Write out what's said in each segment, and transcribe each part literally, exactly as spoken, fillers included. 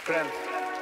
Prince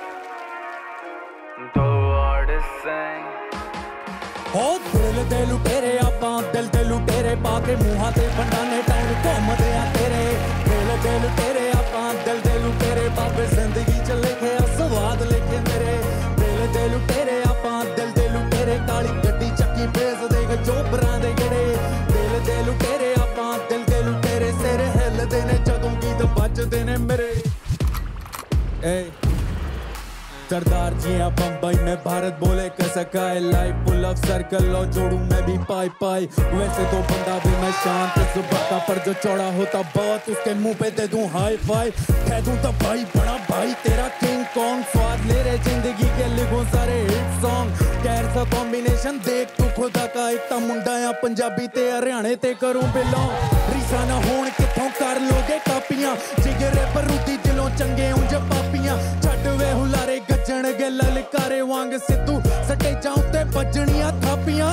ਦੋ ਆੜੇ ਸਿੰਘ ਹੋ ਦਿਲ ਦੇ ਲੁਟੇਰੇ ਆਪਾਂ ਦਿਲ ਦੇ ਲੁਟੇਰੇ ਪਾ ਕੇ ਮੂੰਹਾਂ ਤੇ ਬੰਡਾਨੇ ਟਾਉਣ ਘੁੰਮਦੇ ਆ ਤੇਰੇ ਦਿਲ ਦੇ ਲੁਟੇਰੇ ਆਪਾਂ ਦਿਲ ਦੇ ਲੁਟੇਰੇ ਬਾਬੇ ਜ਼ਿੰਦਗੀ ਚ ਲਿਖੇ ਆ ਸਵਾਦ ਲਿਖੇ ਮੇਰੇ ਦਿਲ ਦੇ ਲੁਟੇਰੇ ਆਪਾਂ ਦਿਲ ਦੇ ਲੁਟੇਰੇ ਕਾਲੀ ਗੱਡੀ ਚੱਕੀ ਵੇਚਦੇ ਗ ਚੋਬਰਾਂ ਦੇ ਗੜੇ ਦਿਲ ਦੇ ਲੁਟੇਰੇ ਆਪਾਂ ਦਿਲ ਦੇ ਲੁਟੇਰੇ ਸਿਰ ਹਿੱਲਦੇ ਨੇ ਜਦੋਂ ਗੀਤ ਵੱਜਦੇ ਨੇ ਮੇਰੇ ਏ सरदार जी हाँ बम्बई में भारत बोले कैसा है लाइफ फुल ऑफ सर्कल लो जोड़ू मैं भी पाई पाई वैसे तो बंदा भी मैं शांत सुबह का पर जो चौड़ा होता बहुत उसके मुंह पे दे दूं हाई फाई कह दूं तो भाई बड़ा भाई तेरा किंग कॉन्ग स्वाद ले रहे जिंदगी के लिखूं सारे हिट सॉन्ग कैसा कॉम्बिनेशन देख तू खुदा का इतना मुंडा या पंजाबी ते हरियाणे ते करूं बिलोंग रीसा ना होण किथों कर लोगे कापियां जिगरे बरूदी दिलों चंगे उंज पापियां छड्ड वे हुलारे जन गे ललकारे वांग सिद्धू सटे जाऊं ते बजनियां थापियां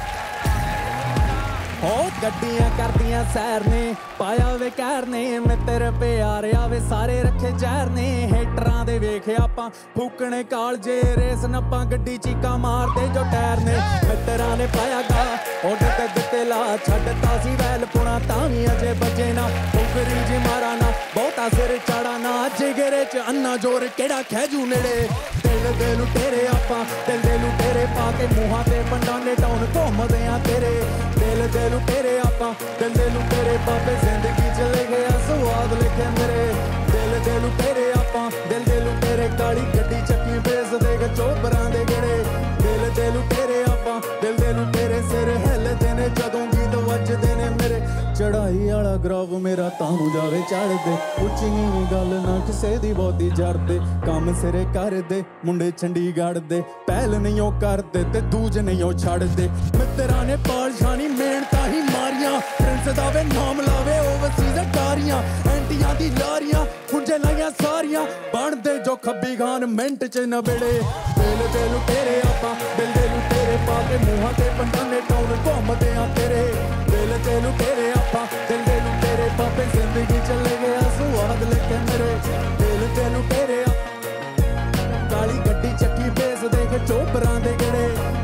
हो गड्डियां करदियां सैर ने पाया वे कहर ने मित्र प्यार आवे सारे रखे जहर ने हेटरां दे वेख आपां फूकने काल जे रेस नप्पां गड्डी चीका मारदे जो टायर ने मित्रां ने पाया गा ओडे ते दिते ला छड्डता सी वैल पुणा तां वी अजे बजे ना उगरी जी मारा ना बहुता सिर चाड़ा ना जिगरे च अन्ना जोर केड़ा खैजू नेड़े दिल दे लुटेरे आपां दिल दे लुटेरे पा के मूहां ते बंडाने टाउन घुमदे आ तेरे दिल दे लुटेरे आपां दिल दे लुटेरे बाबे जिंदगी चले गया स्वाद लिखे मेरे दिल दे लुटेरे आपां दिल दे लुटेरे काली गड्डी चक्की बेचदे ग चोबरां दे गड़े दिल दे लुटेरे आपां दिल दे लुटेरे सिर हिलदे ने जदों गीत वजदे ने मेरे चढ़ाई वाला ग्राफ मेरा तानू जावे चढ़ दे उच्ची नीवी गल ना किसे दी बहुती जड़ दे काम सिरे कर दे मुंडे चंडीगढ़ दे पहल नहीं ओ कर दे ते दूज नहीं ओ छड़ दे मित्रां ने पाल शानी मेहनतां ही मारियां प्रिंस दा वे नाम लावे ओवरसीज गारियां एंटियां दी लारियां खुंजे लाइयां सारियां बन दे जो खब्बी खान मिंट च नबेड़े दिल दे लुटेरे आपां दिल दे लुटेरे पा के मूहां ते बंडाने टाउन घुमदे आ तेरे दिल दे लुटेरे आपां दिल दे लुटेरे बाबे जिंदगी चले गया स्वाद लेके मेरे दिल दे लुटेरे काली गड्डी चक्की बेचदे ग चोबरां दे गड़े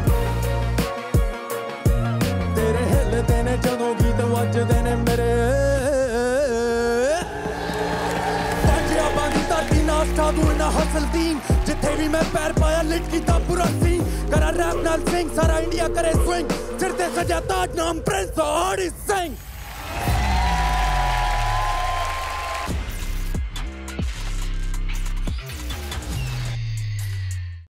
तेरे हिलदे ने जदों गीत वजदे ने मेरे पंजाबां दी धरती नास्ता दूं इन्ना हसल दीन जिथे भी मैं पैर पाया लिट कीता पूरा सीन करा रैप नाल सिंग सारा इंडिया करे स्विंग सिर ते सजा ताज नाम प्रिंस आड़ी सिंह